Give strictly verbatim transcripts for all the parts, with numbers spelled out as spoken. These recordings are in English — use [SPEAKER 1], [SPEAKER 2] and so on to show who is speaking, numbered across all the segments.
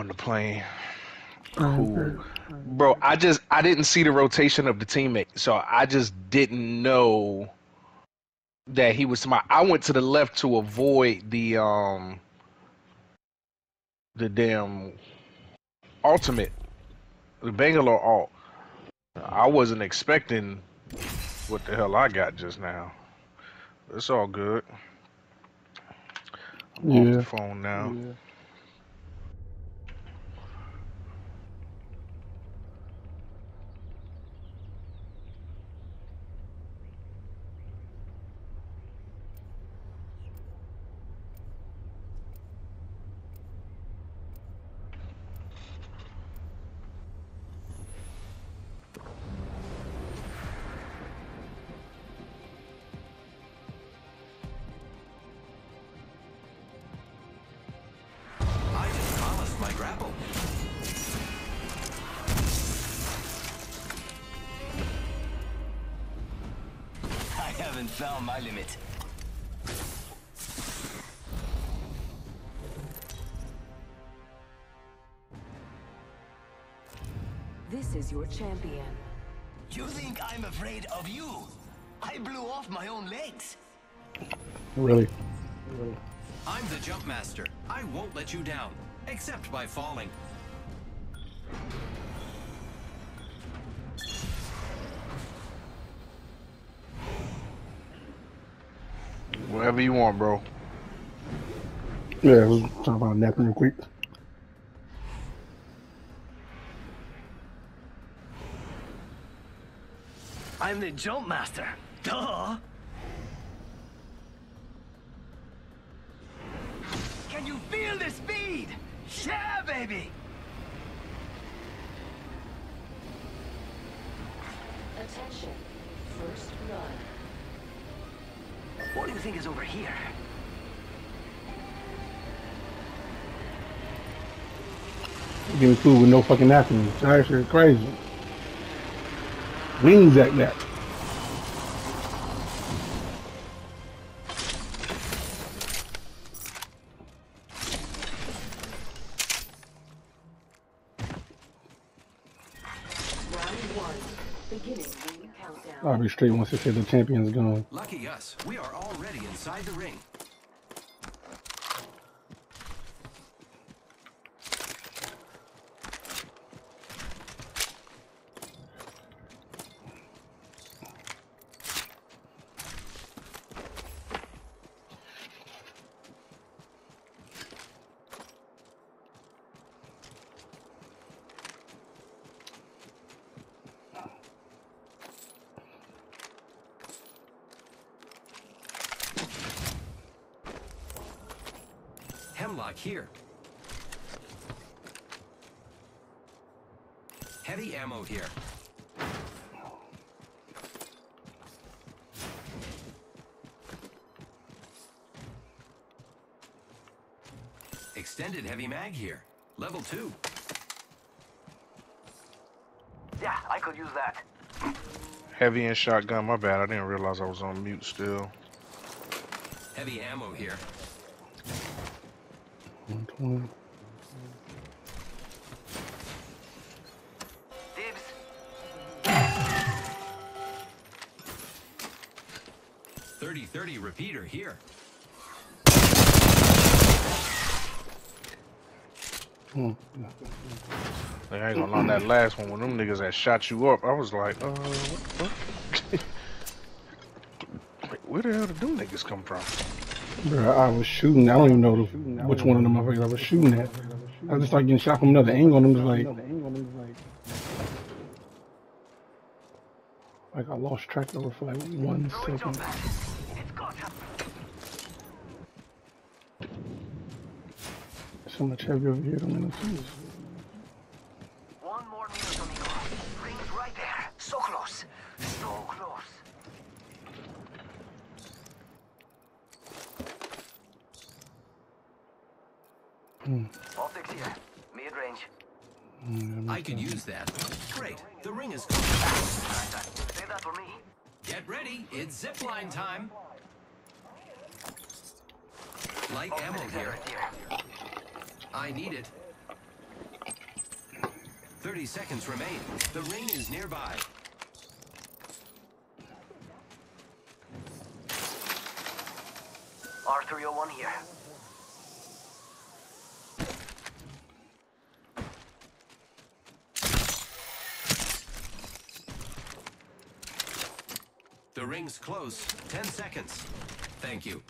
[SPEAKER 1] on the plane.
[SPEAKER 2] Um,
[SPEAKER 1] Cool. Bro, I just I didn't see the rotation of the teammate, so I just didn't know that he was my. I went to the left to avoid the um the damn ultimate, the Bangalore alt. I wasn't expecting what the hell I got just now. It's all good. I'm off the
[SPEAKER 2] yeah.
[SPEAKER 1] phone now. Yeah.
[SPEAKER 3] I just promised my grapple. I haven't found my limit.
[SPEAKER 4] This is your champion.
[SPEAKER 3] You think I'm afraid of you? I blew off my own legs.
[SPEAKER 2] Really?
[SPEAKER 3] I'm the jump master. I won't let you down, except by falling.
[SPEAKER 1] Whatever you want, bro.
[SPEAKER 2] Yeah, we'll talk about napping real quick.
[SPEAKER 3] I'm the jump master. Duh. Can you feel the speed? Yeah, baby.
[SPEAKER 4] Attention. First blood.
[SPEAKER 3] What do you think is over here?
[SPEAKER 2] Give me food with no fucking napkins. That shit is crazy. Wings at that.
[SPEAKER 4] Round one. Beginning ring countdown.
[SPEAKER 2] I'll be straight once they say the champion's gone.
[SPEAKER 3] Lucky us. We are already inside the ring. Hemlock here. Heavy ammo here. Extended heavy mag here. Level two. Yeah, I could use that.
[SPEAKER 1] Heavy and shotgun. My bad. I didn't realize I was on mute still.
[SPEAKER 3] Heavy ammo here.
[SPEAKER 2] one twenty.
[SPEAKER 3] Dibs. thirty thirty repeater here.
[SPEAKER 2] Hmm.
[SPEAKER 1] Like, I ain't gonna lie, on that last one when them niggas that shot you up, I was like, uh, what? Like, where the hell did them niggas come from?
[SPEAKER 2] Bro, I was shooting. I don't even know the, which one of them motherfuckers I was shooting at. I just started getting shot from another angle, and it was like, like I lost track of it for like one second. So much heavier over here than in the seas.
[SPEAKER 3] One more minute, amigo. Ring's right there. So close. So close.
[SPEAKER 2] Hmm.
[SPEAKER 3] Optics here. Mid-range.
[SPEAKER 2] Mm,
[SPEAKER 3] I can use that. Great. The ring is close. Save that for me. Get ready. It's zipline time. Light ammo here. I need it. thirty seconds remain. The ring is nearby.
[SPEAKER 5] R three oh one here.
[SPEAKER 3] The ring's close. Ten seconds. Thank you.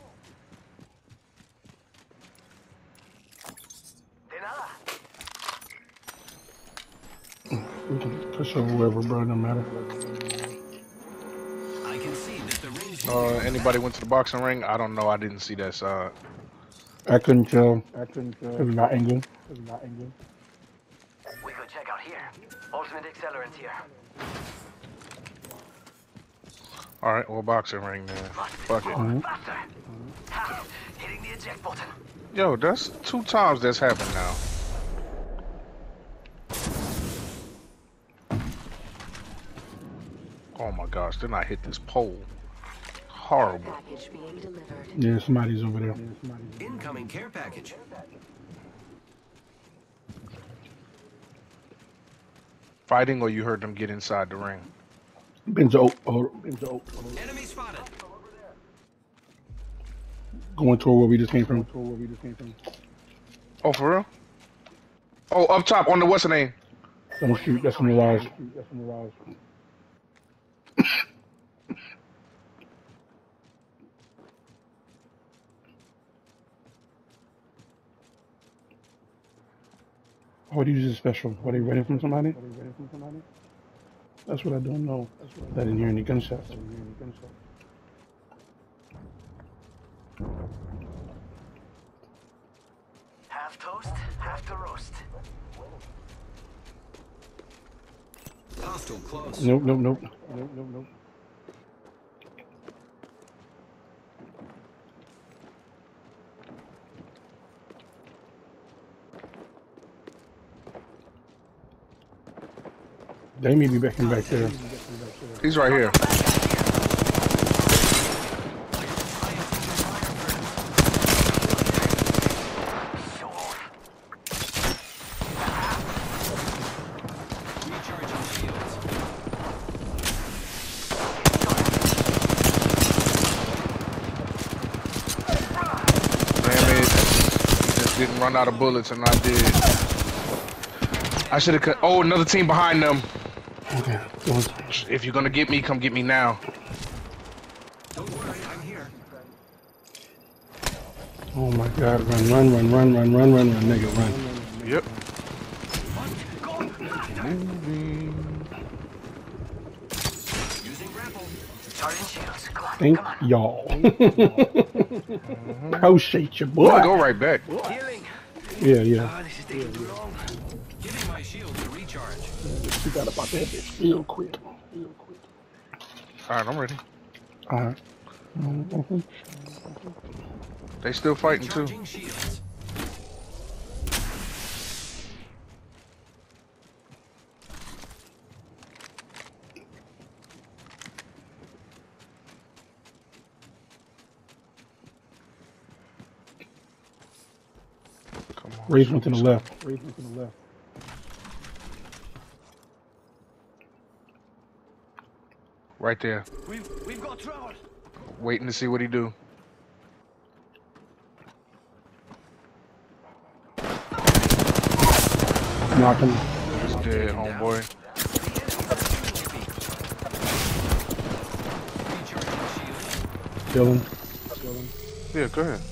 [SPEAKER 5] De nada.
[SPEAKER 2] We can push over whoever, bro. No matter.
[SPEAKER 3] I can see that the ring's
[SPEAKER 1] Uh, anybody went to the boxing ring? I don't know. I didn't see that side.
[SPEAKER 2] I couldn't tell. I couldn't tell. It was not angle. It was not angle.
[SPEAKER 5] We could check out here. Ultimate accelerant here.
[SPEAKER 1] All right, well, boxing ring then. Fuck it.
[SPEAKER 2] Mhm.
[SPEAKER 5] Faster. Ha, hitting the eject button.
[SPEAKER 1] Yo, that's two times that's happened now. Oh my gosh, then I hit this pole. Horrible.
[SPEAKER 4] Package being delivered.
[SPEAKER 2] Yeah, somebody's over there.
[SPEAKER 3] incoming care package.
[SPEAKER 1] Fighting or you heard them get inside the ring?
[SPEAKER 2] Benzo. Oh, Benzo.
[SPEAKER 3] Enemy spotted.
[SPEAKER 2] Going toward where we just came from. Toward where we just came from.
[SPEAKER 1] Oh, for real? Oh, up top on the what's the name?
[SPEAKER 2] Don't shoot. That's a mirage. That's a mirage. What do you use a special? What are you running from somebody? What are you running from somebody? That's what I don't know. That's what I didn't hear any gunshots. I didn't hear any gunshots.
[SPEAKER 5] Half toast, half to roast.
[SPEAKER 3] Hostile close.
[SPEAKER 2] Nope, nope, nope. Nope, nope, nope. They may be back in back there.
[SPEAKER 1] He's right here.
[SPEAKER 3] Recharging shields.
[SPEAKER 1] Damn it. Just didn't run out of bullets and I did. I should have cut. Oh, another team behind them.
[SPEAKER 2] Okay. Go on.
[SPEAKER 1] If you're gonna get me, come get me now.
[SPEAKER 3] Don't worry, I'm here.
[SPEAKER 2] Oh my God! Run, run, run, run, run, run, run, run, nigga, run.
[SPEAKER 1] Yep.
[SPEAKER 3] Using grapple.
[SPEAKER 5] Charging shields. Come on,
[SPEAKER 2] Thank
[SPEAKER 5] come on.
[SPEAKER 2] y'all. Appreciate you, boy.
[SPEAKER 1] I'll go right back.
[SPEAKER 5] Healing.
[SPEAKER 2] Yeah, yeah.
[SPEAKER 5] Oh, this is taking too long.
[SPEAKER 3] Giving my shield a recharge.
[SPEAKER 2] We got about that bitch real quick. Real quick.
[SPEAKER 1] All right, I'm ready.
[SPEAKER 2] All right. Mhm.
[SPEAKER 1] They still fighting too.
[SPEAKER 3] Recharging shields.
[SPEAKER 1] Come on.
[SPEAKER 2] Raise one to the left. Raise one to the left.
[SPEAKER 1] Right there.
[SPEAKER 5] We've we've got trouble.
[SPEAKER 1] Waiting to see what he do.
[SPEAKER 2] Knock him.
[SPEAKER 1] He's dead, homeboy.
[SPEAKER 3] Recharging shields.
[SPEAKER 2] Kill him.
[SPEAKER 1] Yeah, go ahead.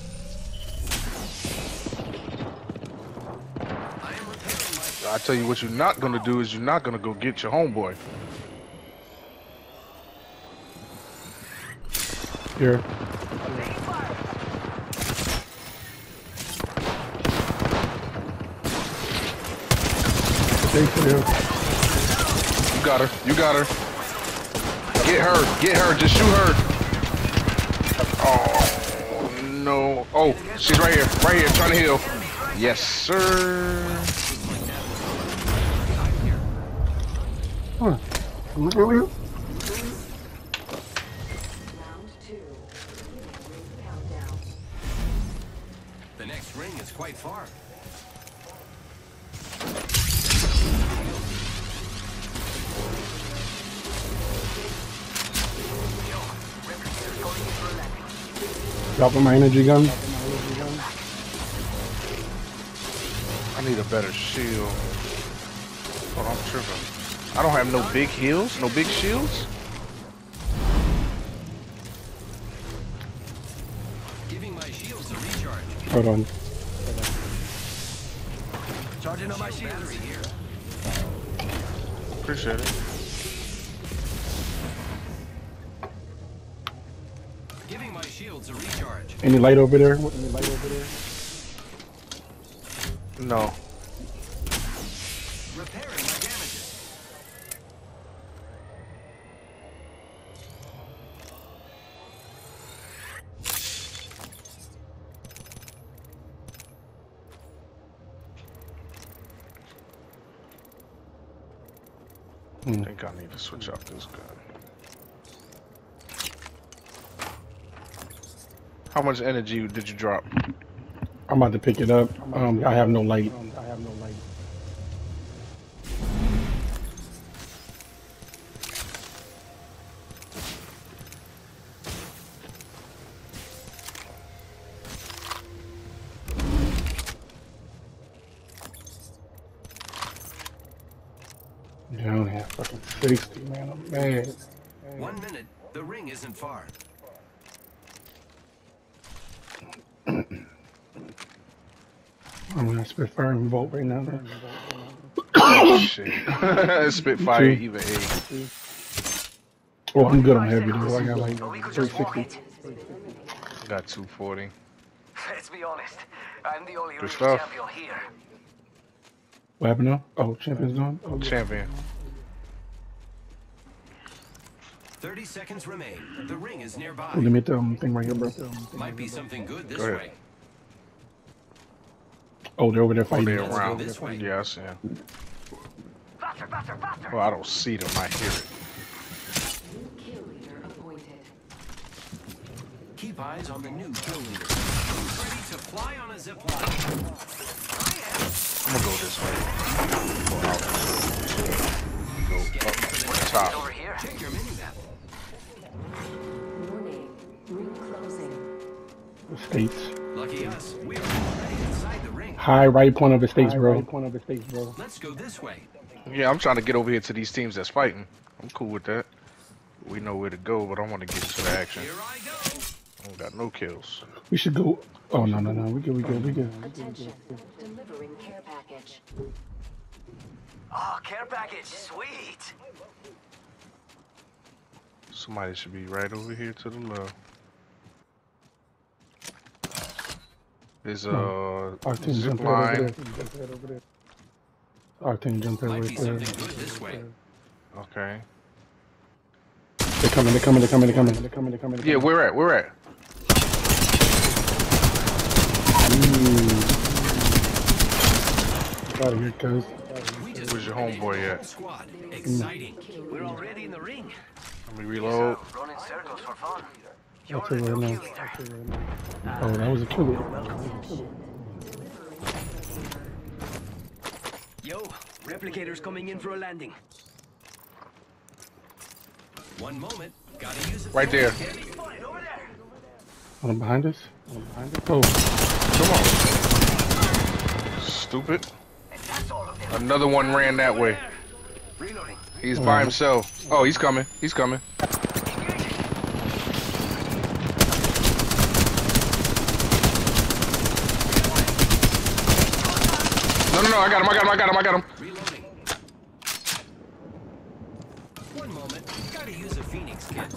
[SPEAKER 3] I am repairing my
[SPEAKER 1] I tell you what you're not gonna do is you're not gonna go get your homeboy.
[SPEAKER 2] Here. Stay clear.
[SPEAKER 1] You got her. You got her. Get her. Get her. Just shoot her. Oh no. Oh, she's right here. Right here, trying to heal. Yes, sir.
[SPEAKER 2] Huh.
[SPEAKER 4] Round two. Countdown.
[SPEAKER 3] The next ring is quite far.
[SPEAKER 2] Dropping my energy gun.
[SPEAKER 1] I need a better shield. Hold on, I'm tripping. I don't have no big heals, no big shields.
[SPEAKER 3] Giving my shields a recharge.
[SPEAKER 2] Hold on.
[SPEAKER 3] Charging on my shields here.
[SPEAKER 1] Appreciate it.
[SPEAKER 3] Giving my shields a recharge.
[SPEAKER 2] Any light over there? Any light over there?
[SPEAKER 1] No.
[SPEAKER 3] Repairing my damages.
[SPEAKER 1] I think I need to switch out this gun. How much energy did you drop?
[SPEAKER 2] I'm about to pick it up. Um, I have no light. I have no light. Yeah, I only have fucking sixty, man. I'm mad.
[SPEAKER 3] One minute. The ring isn't far.
[SPEAKER 2] I'm gonna spit fire and vote right now. Man.
[SPEAKER 1] Oh, shit. Spitfire even eight.
[SPEAKER 2] Oh, I'm good on heavy though. I got like
[SPEAKER 5] We could just walk
[SPEAKER 2] three sixty.
[SPEAKER 5] it.
[SPEAKER 1] Got two forty.
[SPEAKER 5] Let's be honest. I'm the only real
[SPEAKER 1] stuff.
[SPEAKER 5] champion here.
[SPEAKER 2] What happened now? Oh, champion's gone. Oh, yeah.
[SPEAKER 1] Champion.
[SPEAKER 3] Thirty seconds remain. The ring is nearby.
[SPEAKER 2] Let me get the um, thing right here, bro.
[SPEAKER 3] Might be something good this
[SPEAKER 1] Go ahead.
[SPEAKER 3] way.
[SPEAKER 2] Oh, they're over there
[SPEAKER 1] Oh,
[SPEAKER 2] fighting.
[SPEAKER 1] they
[SPEAKER 3] Let's go
[SPEAKER 1] around.
[SPEAKER 3] this way.
[SPEAKER 1] Yeah, I see him.
[SPEAKER 5] Faster, faster, faster.
[SPEAKER 1] Well, I don't see them. I hear it.
[SPEAKER 4] New kill leader appointed.
[SPEAKER 3] Keep eyes on the new kill leader. Who's ready to fly on a zip line?
[SPEAKER 1] I'm gonna go this way. Go out. Go up to the top.
[SPEAKER 5] Over here.
[SPEAKER 3] Check your mini map.
[SPEAKER 4] Warning. Ring closing.
[SPEAKER 2] The states.
[SPEAKER 3] Lucky us. We are already inside the ring.
[SPEAKER 2] High right point of the states, bro. Right point of the states, bro.
[SPEAKER 3] Let's go this way.
[SPEAKER 1] Yeah, I'm trying to get over here to these teams that's fighting. I'm cool with that. We know where to go, but I want to get to the action.
[SPEAKER 3] Here I go.
[SPEAKER 1] I don't got no kills.
[SPEAKER 2] We should go. Oh no no no. We good. We good. We good.
[SPEAKER 4] Attention. Delivering care package.
[SPEAKER 5] Oh, care package. Sweet.
[SPEAKER 1] Somebody should be right over here to the left. There's a
[SPEAKER 2] Our team
[SPEAKER 1] zip
[SPEAKER 2] jumped right over
[SPEAKER 1] line.
[SPEAKER 2] there. Our team jumped right
[SPEAKER 3] Might
[SPEAKER 2] over
[SPEAKER 3] be
[SPEAKER 2] there.
[SPEAKER 3] something good this way.
[SPEAKER 1] Okay.
[SPEAKER 2] They're coming. They're coming. They're coming. They're coming. They're coming. They're coming.
[SPEAKER 1] Yeah, where at? Where at?
[SPEAKER 2] Out of here, cuz.
[SPEAKER 3] We just
[SPEAKER 1] Where's your
[SPEAKER 3] eliminated
[SPEAKER 1] homeboy
[SPEAKER 3] the
[SPEAKER 1] at?
[SPEAKER 3] whole squad. Exciting.
[SPEAKER 5] We're already in the ring.
[SPEAKER 1] Let me reload.
[SPEAKER 5] Running circles for fun.
[SPEAKER 2] That's it right now. Oh, that was a killer.
[SPEAKER 5] Yo, replicators coming in for a landing.
[SPEAKER 3] One moment. Gotta use it.
[SPEAKER 1] Right there.
[SPEAKER 5] Spotted over there.
[SPEAKER 2] One behind us. One behind us. Oh,
[SPEAKER 1] Come on. Stupid.
[SPEAKER 5] And that's all of them.
[SPEAKER 1] Another one ran that way.
[SPEAKER 5] Reloading.
[SPEAKER 1] He's by himself. Oh, he's coming. He's coming. No, no, no. I got him. I got him. I got him. I got him.
[SPEAKER 3] Reloading. One moment. Gotta use a Phoenix kit.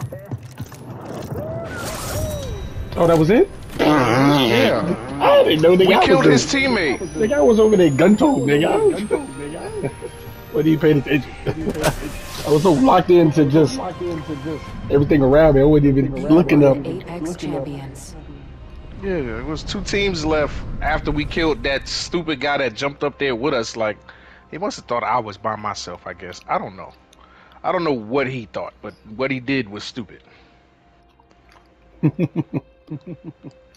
[SPEAKER 2] oh, that was it.
[SPEAKER 1] Yeah.
[SPEAKER 2] I didn't know the
[SPEAKER 1] We
[SPEAKER 2] guy
[SPEAKER 1] killed
[SPEAKER 2] was
[SPEAKER 1] his
[SPEAKER 2] there.
[SPEAKER 1] teammate.
[SPEAKER 2] The guy was over there gun toting, nigga. What he paid attention? I was so locked into just everything around me. I wasn't even looking up.
[SPEAKER 4] Apex champions.
[SPEAKER 1] Yeah, it was two teams left after we killed that stupid guy that jumped up there with us. Like, he must have thought I was by myself, I guess. I don't know. I don't know what he thought, but what he did was stupid.